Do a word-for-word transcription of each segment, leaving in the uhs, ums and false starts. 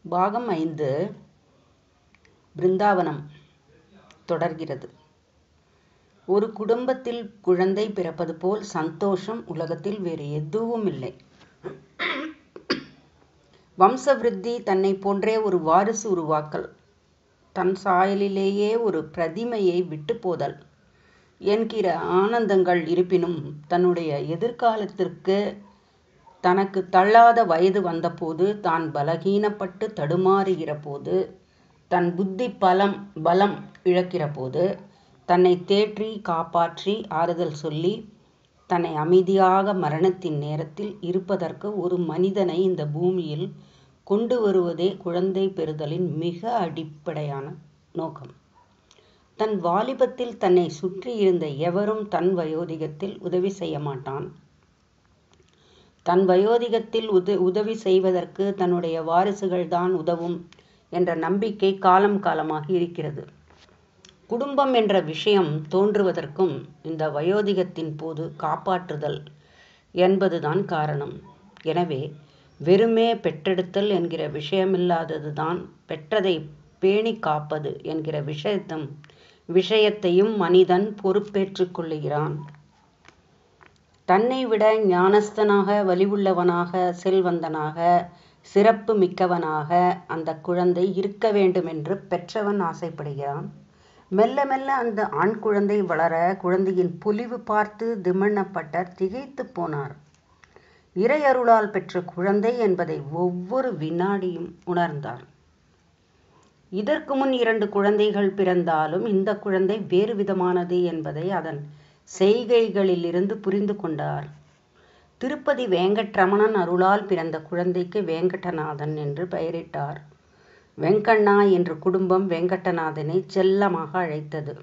பாகம் ஐந்து பிருந்தாவனம் தொடர்கிறது. ஒரு குடும்பத்தில் குழந்தை பிறப்பது போல் சந்தோஷம் உலகத்தில் வேறு எதுவும் இல்லை. வம்சவிருத்தி, தன்னை போன்றே ஒரு வாரிசு உருவாக்கல், தன் சாயலிலேயே ஒரு பிரதிமையை விட்டு போதல் என்கிற ஆனந்தங்கள் இருப்பினும், தன்னுடைய எதிர்காலத்திற்கு தனக்கு தள்ளாத வயது வந்தபோது, தான் பலகீனப்பட்டு தடுமாறுகிற போது, தன் புத்தி பலம் பலம் இழக்கிற போது, தன்னை தேற்றி காப்பாற்றி ஆறுதல் சொல்லி தன்னை அமைதியாக மரணத்தின் நேரத்தில் இருப்பதற்கு ஒரு மனிதனை இந்த பூமியில் கொண்டு வருவதே குழந்தை பெறுதலின் மிக அடிப்படையான நோக்கம். தன் வாலிபத்தில் தன்னை சுற்றி இருந்த எவரும் தன் வயோதிகத்தில் உதவி செய்ய மாட்டான். தன் வயோதிகத்தில் உத உதவி செய்வதற்கு தன்னுடைய வாரிசுகள் தான் உதவும் என்ற நம்பிக்கை காலம் காலமாக இருக்கிறது. குடும்பம் என்ற விஷயம் தோன்றுவதற்கும் இந்த வயோதிகத்தின் போது காப்பாற்றுதல் என்பதுதான் காரணம். எனவே வெறுமே பெற்றெடுத்தல் என்கிற விஷயமில்லாதது தான் பெற்றதை பேணி காப்பது என்கிற விஷயத்தும் விஷயத்தையும் மனிதன் பொறுப்பேற்று கொள்ளுகிறான். தன்னை விட ஞானஸ்தனாக, வலிவுள்ளவனாக, செல்வந்தனாக, சிறப்பு மிக்கவனாக அந்த குழந்தை இருக்க வேண்டும் என்று பெற்றவன் ஆசைப்படுகிறான். மெல்ல மெல்ல அந்த ஆண் குழந்தை வளர, குழந்தையின் பொலிவு பார்த்து திம்மண்ணப்பட்டர் திகைத்து போனார். இறையருளால் பெற்ற குழந்தை என்பதை ஒவ்வொரு வினாடியும் உணர்ந்தார். இதற்கு முன் இரண்டு குழந்தைகள் பிறந்தாலும் இந்த குழந்தை வேறு விதமானது என்பதை அதன் செய்கைகளிலிருந்து புரிந்து கொண்டார். திருப்பதி வேங்கட்ரமணன் அருளால் பிறந்த குழந்தைக்கு வேங்கடநாதன் என்று பெயரிட்டார். வெங்கண்ணா என்று குடும்பம் வெங்கடநாதனை செல்லமாக அழைத்தது.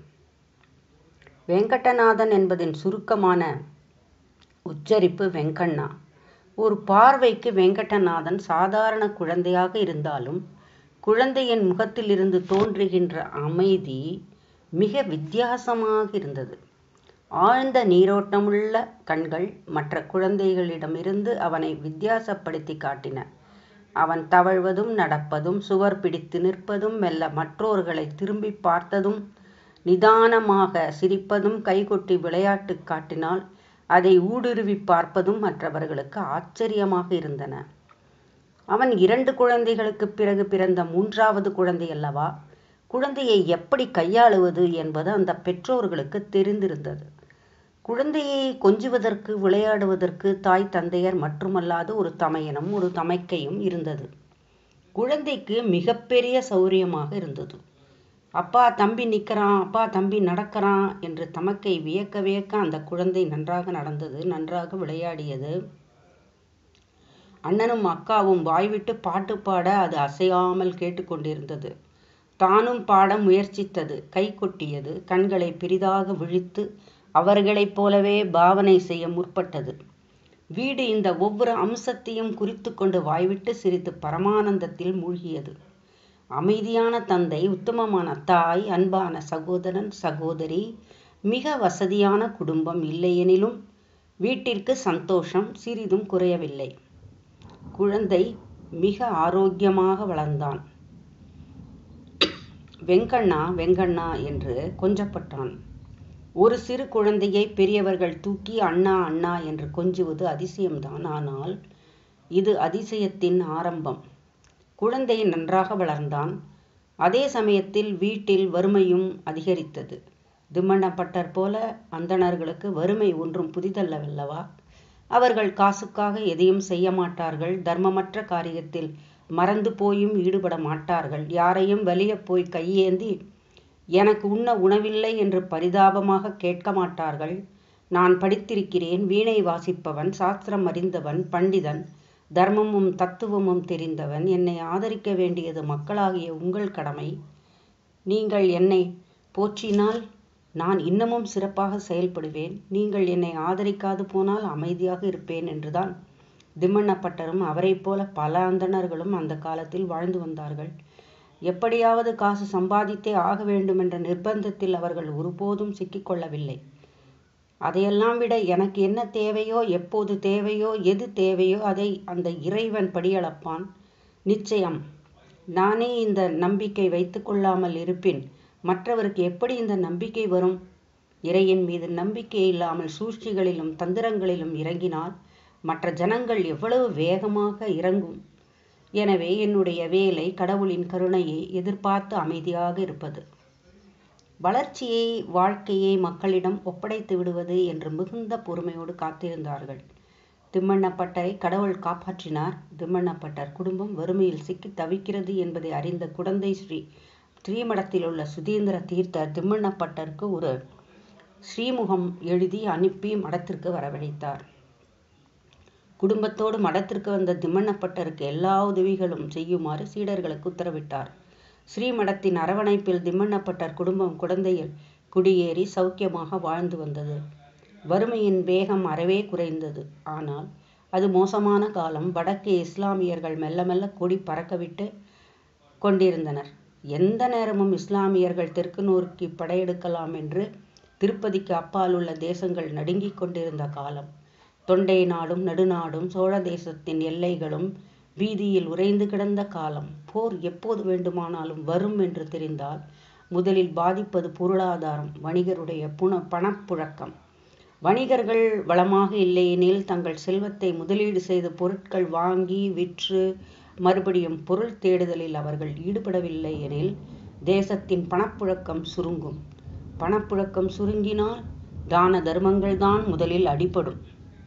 வெங்கடநாதன் என்பதின் சுருக்கமான உச்சரிப்பு வெங்கண்ணா. ஒரு பார்வைக்கு வெங்கடநாதன் சாதாரண குழந்தையாக இருந்தாலும், குழந்தையின் முகத்திலிருந்து தோன்றுகின்ற அமைதி மிக வித்தியாசமாக இருந்தது. ஆழ்ந்த நீரோட்டமுள்ள கண்கள் மற்ற குழந்தைகளிடமிருந்து அவனை வித்தியாசப்படுத்தி காட்டின. அவன் தவழ்வதும், நடப்பதும், சுவர் பிடித்து நிற்பதும், மெல்ல மற்றோர்களை திரும்பி பார்த்ததும், நிதானமாக சிரிப்பதும், கைகொட்டி விளையாட்டு காட்டினால் அதை ஊடுருவி பார்ப்பதும் மற்றவர்களுக்கு ஆச்சரியமாக இருந்தன. அவன் இரண்டு குழந்தைகளுக்கு பிறகு பிறந்த மூன்றாவது குழந்தை அல்லவா. குழந்தையை எப்படி கையாளுவது என்பது அந்த பெற்றோர்களுக்கு தெரிந்திருந்தது. குழந்தையை கொஞ்சுவதற்கு, விளையாடுவதற்கு தாய் தந்தையர் மட்டுமல்லாது ஒரு தமையனும் ஒரு தமைக்கையும் இருந்தது. குழந்தைக்கு மிகப்பெரிய சௌரியமாக இருந்தது. அப்பா தம்பி நிற்கிறான், அப்பா தம்பி நடக்கிறான் என்று தமக்கை வியக்க வியக்க அந்த குழந்தை நன்றாக நடந்தது, நன்றாக விளையாடியது. அண்ணனும் அக்காவும் வாய்விட்டு பாட்டு பாட அது அசையாமல் கேட்டுக்கொண்டிருந்தது. தானும் பாட முயற்சித்தது, கை கொட்டியது, கண்களை பெரிதாக விழித்து அவர்களைப் போலவே பாவனை செய்ய முற்பட்டது. வீடு இந்த ஒவ்வொரு அம்சத்தையும் குறித்து கொண்டு வாய்விட்டு சிரித்து பரமானந்தத்தில் மூழ்கியது. அமைதியான தந்தை, உத்தமமான தாய், அன்பான சகோதரன் சகோதரி, மிக வசதியான குடும்பம் இல்லையெனிலும் வீட்டிற்கு சந்தோஷம் சிறிதும் குறையவில்லை. குழந்தை மிக ஆரோக்கியமாக வளர்ந்தான். வெங்கண்ணா வெங்கண்ணா என்று கொஞ்சப்பட்டான். ஒரு சிறு குழந்தையை பெரியவர்கள் தூக்கி அண்ணா அண்ணா என்று கொஞ்சுவது அதிசயம்தான். ஆனால் இது அதிசயத்தின் ஆரம்பம். குழந்தை நன்றாக வளர்ந்தான். அதே சமயத்தில் வீட்டில் வறுமையும் அதிகரித்தது. திம்மண்ணப்பட்டர் போல அந்தணர்களுக்கு வறுமை ஒன்றும் புதிதல்லவல்லவா. அவர்கள் காசுக்காக எதையும் செய்ய மாட்டார்கள். தர்மமற்ற காரியத்தில் மறந்து போயும் ஈடுபட மாட்டார்கள். யாரையும் வெளியே போய் கையேந்தி எனக்கு உண்ண உணவில்லை என்று பரிதாபமாக கேட்க மாட்டார்கள். நான் படித்திருக்கிறேன், வீணை வாசிப்பவன், சாஸ்திரம் அறிந்தவன், பண்டிதன், தர்மமும் தத்துவமும் தெரிந்தவன், என்னை ஆதரிக்க வேண்டியது மக்களாகிய உங்கள் கடமை. நீங்கள் என்னை போற்றினால் நான் இன்னமும் சிறப்பாக செயல்படுவேன். நீங்கள் என்னை ஆதரிக்காது போனால் அமைதியாக இருப்பேன் என்றுதான் திம்மண்ணப்பட்டரும் அவரை போல பல அந்தணர்களும் அந்த காலத்தில் வாழ்ந்து வந்தார்கள். எப்படியாவது காசு சம்பாதித்தே ஆக வேண்டும் என்ற நிர்பந்தத்தில் அவர்கள் ஒருபோதும் சிக்கிக்கொள்ளவில்லை. அதையெல்லாம் விட எனக்கு என்ன தேவையோ, எப்போது தேவையோ, எது தேவையோ அதை அந்த இறைவன் படியளப்பான். நிச்சயம் நானே இந்த நம்பிக்கை வைத்து கொள்ளாமல் இருப்பின் மற்றவருக்கு எப்படி இந்த நம்பிக்கை வரும்? இறையின் மீது நம்பிக்கை இல்லாமல் சூழ்ச்சிகளிலும் தந்திரங்களிலும் இறங்கினால் மற்ற ஜனங்கள் எவ்வளவு வேகமாக இறங்கும். எனவே என்னுடைய வேலை கடவுளின் கருணையை எதிர்பார்த்து அமைதியாக இருப்பது, வளர்ச்சியை வாழ்க்கையை மக்களிடம் ஒப்படைத்து விடுவது என்று மிகுந்த பொறுமையோடு காத்திருந்தார்கள். திம்மண்ணப்பட்டரை கடவுள் காப்பாற்றினார். திம்மண்ணப்பட்டர் குடும்பம் வறுமையில் சிக்கி தவிக்கிறது என்பதை அறிந்த குடந்தை ஸ்ரீ ஸ்ரீமடத்தில் உள்ள சுதீந்திர தீர்த்தர் திம்மண்ணப்பட்டருக்கு ஒரு ஸ்ரீமுகம் எழுதி அனுப்பி மடத்திற்கு வரவழைத்தார். குடும்பத்தோடு மடத்திற்கு வந்த திம்மண்ணப்பட்டருக்கு எல்லா உதவிகளும் செய்யுமாறு சீடர்களுக்கு உத்தரவிட்டார். ஸ்ரீமடத்தின் அரவணைப்பில் திம்மண்ணப்பட்டர் குடும்பம் குடந்தையில் குடியேறி சௌக்கியமாக வாழ்ந்து வந்தது. வறுமையின் வேகம் அறவே குறைந்தது. ஆனால் அது மோசமான காலம். வடக்கே இஸ்லாமியர்கள் மெல்ல மெல்ல கொடி பறக்கவிட்டு கொண்டிருந்தனர். எந்த நேரமும் இஸ்லாமியர்கள் தெற்கு நோக்கி படையெடுக்கலாம் என்று திருப்பதிக்கு அப்பால் உள்ள தேசங்கள் நடுங்கிக் கொண்டிருந்த காலம். தொண்டை நாடும் நடுநாடும் சோழ தேசத்தின் எல்லைகளும் வீதியில் உறைந்து கிடந்த காலம். போர் எப்போது வேண்டுமானாலும் வரும் என்று தெரிந்தால் முதலில் பாதிப்பது பொருளாதாரம், வணிகருடைய புன பணப்புழக்கம். வணிகர்கள் வளமாக இல்லையெனில் தங்கள் செல்வத்தை முதலீடு செய்து பொருட்கள் வாங்கி விற்று மறுபடியும் பொருள் தேடுதலில் அவர்கள் ஈடுபடவில்லை எனில் தேசத்தின் பணப்புழக்கம் சுருங்கும். பணப்புழக்கம் சுருங்கினால் தான தர்மங்கள் தான் முதலில் அடிபடும்.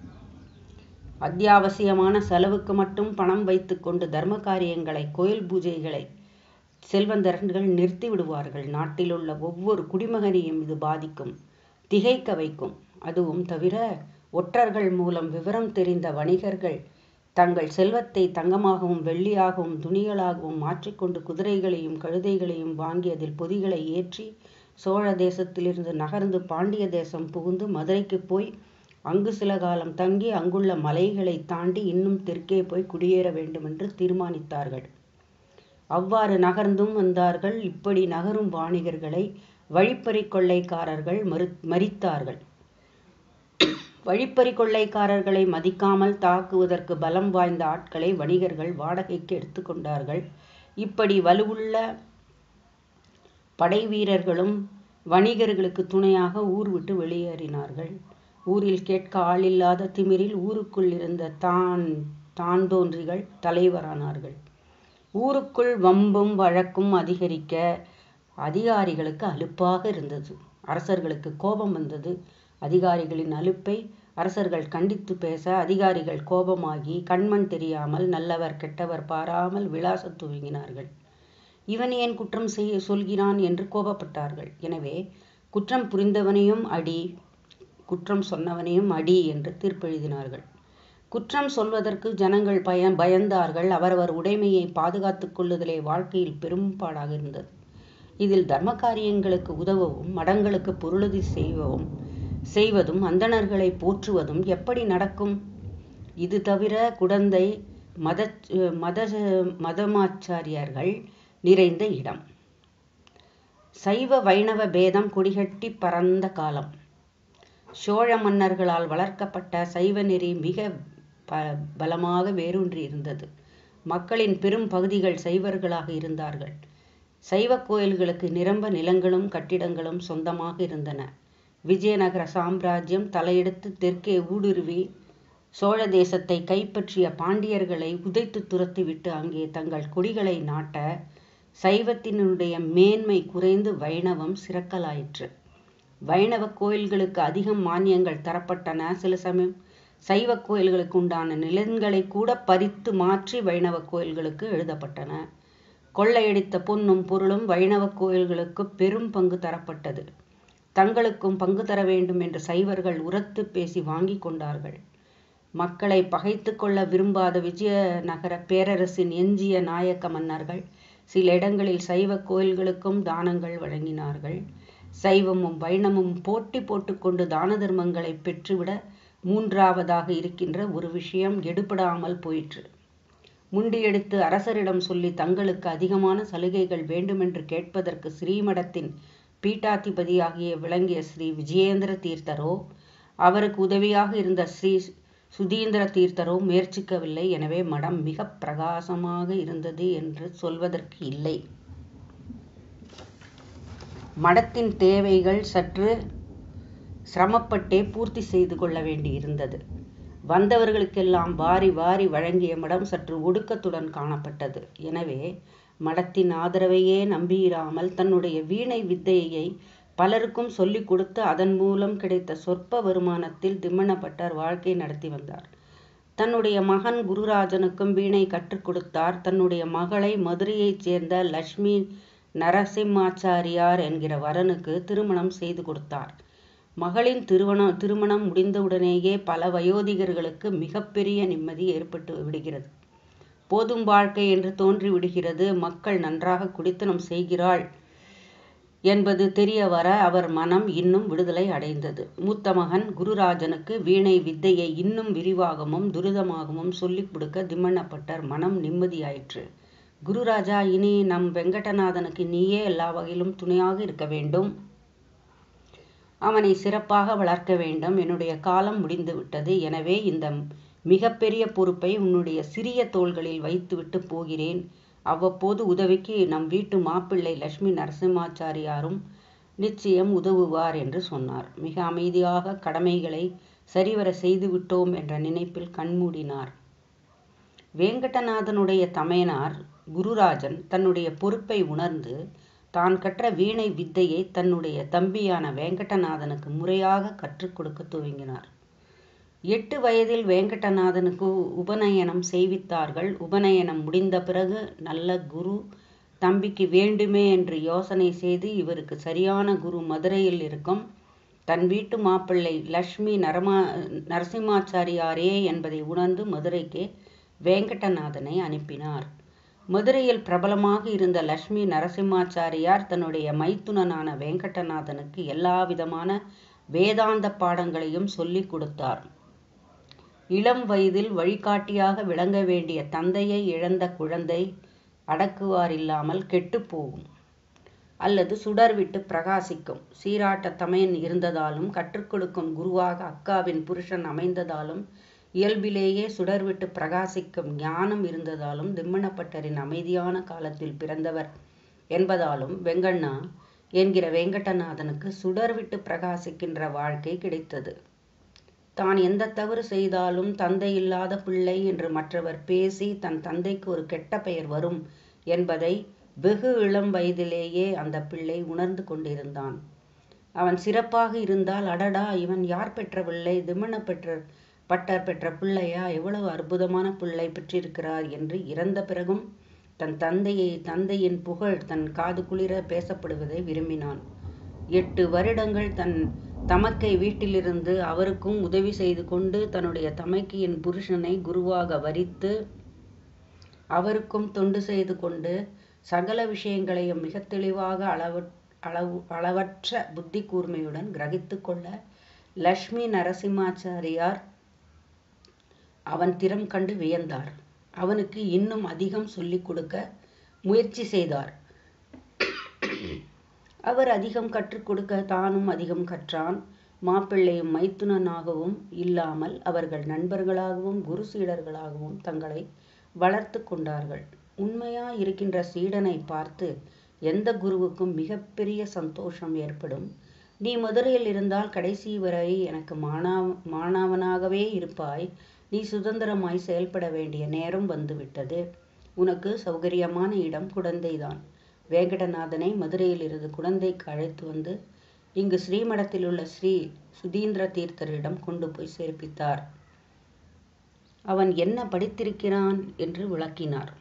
அத்தியாவசியமான செலவுக்கு மட்டும் பணம் வைத்து கொண்டு தர்ம காரியங்களை, கோயில் பூஜைகளை செல்வந்தர்கள் நிறுத்தி விடுவார்கள். நாட்டில் உள்ள ஒவ்வொரு குடிமகனையும் இது பாதிக்கும், திகைக்க வைக்கும். அதுவும் தவிர ஒற்றர்கள் மூலம் விவரம் தெரிந்த வணிகர்கள் தங்கள் செல்வத்தை தங்கமாகவும் வெள்ளியாகவும் துணிகளாகவும் மாற்றிக்கொண்டு குதிரைகளையும் கழுதைகளையும் வாங்கி அதில் பொதிகளை ஏற்றி சோழ தேசத்திலிருந்து நகர்ந்து பாண்டிய தேசம் புகுந்து மதுரைக்கு போய் அங்கு சில காலம் தங்கி அங்குள்ள மலைகளை தாண்டி இன்னும் தெற்கே போய் குடியேற வேண்டுமென்று தீர்மானித்தார்கள். அவ்வாறு நகர்ந்தும் வந்தார்கள். இப்படி நகரும் வாணிகர்களை வழிப்பறி கொள்ளைக்காரர்கள் மறு மறித்தார்கள். வழிப்பறி கொள்ளைக்காரர்களை மதிக்காமல் தாக்குவதற்கு பலம் வாய்ந்த ஆட்களை வணிகர்கள் வாடகைக்கு எடுத்துக்கொண்டார்கள். இப்படி வலுவுள்ள படை வீரர்களும் வணிகர்களுக்கு துணையாக ஊர் விட்டு வெளியேறினார்கள். ஊரில் கேட்க ஆளில்லாத திமிரில் ஊருக்குள் இருந்த தான் தான் தோன்றிகள் தலைவரானார்கள். ஊருக்குள் வம்பும் வழக்கும் அதிகரிக்க அதிகாரிகளுக்கு அலுப்பாக இருந்தது. அரசர்களுக்கு கோபம் வந்தது. அதிகாரிகளின் அலுப்பை அரசர்கள் கண்டித்து பேச அதிகாரிகள் கோபமாகி கண்மண் தெரியாமல் நல்லவர் கெட்டவர் பாராமல் விளாச துவங்கினார்கள். இவன் ஏன் குற்றம் செய்ய சொல்கிறான் என்று கோபப்பட்டார்கள். எனவே குற்றம் புரிந்தவனையும் அடி, குற்றம் சொன்னவனையும் அடி என்று தீர்ப்பெழுதினார்கள். குற்றம் சொல்வதற்கு ஜனங்கள் பய பயந்தார்கள். அவரவர் உடைமையை பாதுகாத்து கொள்ளுதலே வாழ்க்கையில் பெரும்பாடாக இருந்தது. இதில் தர்ம காரியங்களுக்கு உதவவும் மடங்களுக்கு பொருளுதவி செய்யவும் செய்வதும் அந்தணர்களை போற்றுவதும் எப்படி நடக்கும்? இது தவிர குடந்தை மத மத மதமாச்சாரியர்கள் நிறைந்த இடம். சைவ வைணவ பேதம் கொடிகட்டி பறந்த காலம். சோழ மன்னர்களால் வளர்க்கப்பட்ட சைவ நெறி மிக ப பலமாக வேரூன்றி இருந்தது. மக்களின் பெரும் பகுதிகள் சைவர்களாக இருந்தார்கள். சைவ கோயில்களுக்கு நிரம்ப நிலங்களும் கட்டிடங்களும் சொந்தமாக இருந்தன. விஜயநகர சாம்ராஜ்யம் தலையெடுத்து தெற்கே ஊடுருவி சோழ தேசத்தை கைப்பற்றிய பாண்டியர்களை உதைத்து துரத்திவிட்டு அங்கே தங்கள் கொடிகளை நாட்ட சைவத்தினுடைய மேன்மை குறைந்து வைணவம் சிறக்கலாயிற்று. வைணவ கோயில்களுக்கு அதிகம் மானியங்கள் தரப்பட்டன. சில சமயம் சைவ கோயில்களுக்கு உண்டான நிலங்களை கூட பறித்து மாற்றி வைணவ கோயில்களுக்கு எழுதப்பட்டன. கொள்ளையடித்த பொன்னும் பொருளும் வைணவ கோயில்களுக்கு பெரும் பங்கு தரப்பட்டது. தங்களுக்கும் பங்கு தர வேண்டும் என்று சைவர்கள் உரத்து பேசி வாங்கி கொண்டார்கள். மக்களை பகைத்து கொள்ள விரும்பாத விஜயநகர பேரரசின் எஞ்சிய நாயக்க மன்னர்கள் சில இடங்களில் சைவ கோயில்களுக்கும் தானங்கள் வழங்கினார்கள். சைவமும் வைணமும் போட்டி போட்டுக்கொண்டு தான தர்மங்களை பெற்றுவிட மூன்றாவதாக இருக்கின்ற ஒரு விஷயம் எடுபடாமல் போயிற்று. முண்டியெடுத்து அரசரிடம் சொல்லி தங்களுக்கு அதிகமான சலுகைகள் வேண்டுமென்று கேட்பதற்கு ஸ்ரீமடத்தின் பீட்டாதிபதியாகிய விளங்கிய ஸ்ரீ விஜயேந்திர தீர்த்தரோ அவருக்கு உதவியாக இருந்த ஸ்ரீ சுதீந்திர தீர்த்தரோ முயற்சிக்கவில்லை. எனவே மடம் மிக பிரகாசமாக இருந்தது என்று சொல்வதற்கு இல்லை. மடத்தின் தேவைகள் சற்று சிரமப்பட்டே பூர்த்தி செய்து கொள்ள வேண்டியிருந்தது. வந்தவர்களுக்கெல்லாம் வாரி வாரி வழங்கிய மடம் சற்று ஒடுக்கத்துடன் காணப்பட்டது. எனவே மடத்தின் ஆதரவையே நம்பியிராமல் தன்னுடைய வீணை வித்தையை பலருக்கும் சொல்லிக் கொடுத்து அதன் மூலம் கிடைத்த சொற்ப வருமானத்தில் திம்மணப்பட்டர் வாழ்க்கை நடத்தி வந்தார். தன்னுடைய மகன் குருராஜனுக்கும் வீணை கற்றுக் கொடுத்தார். தன்னுடைய மகளை மதுரையைச் சேர்ந்த லட்சுமி நரசிம்மாச்சாரியார் என்கிற வரனுக்கு திருமணம் செய்து கொடுத்தார். மகளின் திருமணம் திருமணம் முடிந்தவுடனேயே பல வயோதிகர்களுக்கு மிகப்பெரிய நிம்மதி ஏற்பட்டு விடுகிறது. போதும் வாழ்க்கை என்று தோன்றி விடுகிறது. மக்கள் நன்றாக குடித்தனம் செய்கிறாள் என்பது தெரிய வர அவர் மனம் இன்னும் விடுதலை அடைந்தது. மூத்த மகன் குருராஜனுக்கு வீணை வித்தையை இன்னும் விரிவாகவும் துரிதமாகவும் சொல்லிக் கொடுக்க திம்மணப்பட்டர் மனம் நிம்மதியாயிற்று. குருராஜா, இனி நம் வெங்கடநாதனுக்கு நீயே எல்லா வகையிலும் துணையாக இருக்க வேண்டும். அவனை சிறப்பாக வளர்க்க வேண்டும். என்னுடைய காலம் முடிந்து விட்டது. எனவே இந்த மிகப்பெரிய பொறுப்பை உன்னுடைய சிறிய தோள்களில் வைத்துவிட்டு போகிறேன். அவ்வப்போது உதவிக்கு நம் வீட்டு மாப்பிள்ளை லட்சுமி நரசிம்மாச்சாரியாரும் நிச்சயம் உதவுவார் என்று சொன்னார். மிக அமைதியாக கடமைகளை சரிவர செய்துவிட்டோம் என்ற நினைப்பில் கண்மூடினார். வேங்கடநாதனுடைய தமையனார் குருராஜன் தன்னுடைய பொறுப்பை உணர்ந்து தான் கற்ற வீணை வித்தையை தன்னுடைய தம்பியான வேங்கடநாதனுக்கு முறையாக கற்றுக் கொடுக்க துவங்கினார். எட்டு வயதில் வேங்கடநாதனுக்கு உபநயனம் செய்வித்தார்கள். உபநயனம் முடிந்த பிறகு நல்ல குரு தம்பிக்கு வேண்டுமே என்று யோசனை செய்து இவருக்கு சரியான குரு மதுரையில் இருக்கும் தன் வீட்டு மாப்பிள்ளை லட்சுமி நரமா நரசிம்மாச்சாரியாரே என்பதை உணர்ந்து மதுரைக்கு வேங்கடநாதனை அனுப்பினார். மதுரையில் பிரபலமாக இருந்த லட்சுமி நரசிம்மாச்சாரியார் தன்னுடைய மைத்துனனான வேங்கடநாதனுக்கு எல்லா விதமான வேதாந்த பாடங்களையும் சொல்லிக் கொடுத்தார். இளம் வயதில் வழிகாட்டியாக விளங்க வேண்டிய தந்தையை இழந்த குழந்தை அடக்குவாரில்லாமல் கெட்டுப்போகும் அல்லது சுடர்விட்டு பிரகாசிக்கும். சீராட்ட தமையன் இருந்ததாலும் கற்றுக் கொடுக்கும் குருவாக அக்காவின் புருஷன் அமைந்ததாலும் இயல்பிலேயே சுடர்விட்டு பிரகாசிக்கும் ஞானம் இருந்ததாலும் திம்மணப்பட்டரின் அமைதியான காலத்தில் பிறந்தவர் என்பதாலும் வெங்கண்ணா என்கிற வேங்கடநாதனுக்கு சுடர்விட்டு பிரகாசிக்கின்ற வாழ்க்கை கிடைத்தது. தான் எந்த தவறு செய்தாலும் தந்தை இல்லாத பிள்ளை என்று மற்றவர் பேசி தன் தந்தைக்கு ஒரு கெட்ட பெயர் வரும் என்பதை வெகு இளம் வயதிலேயே அந்த பிள்ளை உணர்ந்து கொண்டிருந்தான். அவன் சிறப்பாக இருந்தால், அடடா, இவன் யார் பெற்ற பிள்ளை, திம்மண பெற்ற பட்டர் பெற்ற பிள்ளையா, எவ்வளவு அற்புதமான பிள்ளை பெற்றிருக்கிறார் என்று இறந்த பிறகும் தன் தந்தையை தந்தையின் புகழ் தன் காது குளிர பேசப்படுவதை விரும்பினான். எட்டு வருடங்கள் தன் தமக்கை வீட்டிலிருந்து அவருக்கும் உதவி செய்து கொண்டு தன்னுடைய தமக்கையின் புருஷனை குருவாக வரித்து அவருக்கும் தொண்டு செய்து கொண்டு சகல விஷயங்களையும் மிக தெளிவாக அளவு அளவு அளவற்ற புத்தி கூர்மையுடன் கிரகித்து கொள்ள லட்சுமி நரசிம்மாச்சாரியார் அவன் திறம் கண்டு வியந்தார். அவனுக்கு இன்னும் அதிகம் சொல்லிக் கொடுக்க முயற்சி செய்தார். அவர் அதிகம் கற்றுக் கொடுக்க தானும் அதிகம் கற்றான். மாப்பிள்ளையும் மைத்துனனாகவும் இல்லாமல் அவர்கள் நண்பர்களாகவும் குரு சீடர்களாகவும் தங்களை வளர்த்து கொண்டார்கள். உண்மையா இருக்கின்ற சீடனை பார்த்து எந்த குருவுக்கும் மிகப்பெரிய சந்தோஷம் ஏற்படும். நீ மதுரையில் இருந்தால் கடைசி வரை எனக்கு மாணா மாணவனாகவே இருப்பாய். நீ சுதந்திரமாய் செயல்பட வேண்டிய நேரம் வந்துவிட்டது. உனக்கு சௌகரியமான இடம் குடந்தைதான். வேங்கடநாதனை மதுரையில் இருந்து குடந்தைக்கு அழைத்து வந்து இங்கு ஸ்ரீமடத்தில் உள்ள ஸ்ரீ சுதீந்திர தீர்த்தரிடம் கொண்டு போய் சேர்ப்பித்தார். அவன் என்ன படித்திருக்கிறான் என்று விளக்கினார்.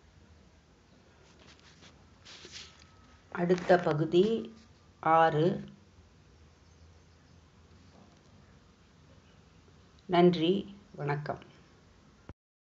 அடுத்த பகுதி ஆறு. நன்றி, வணக்கம்.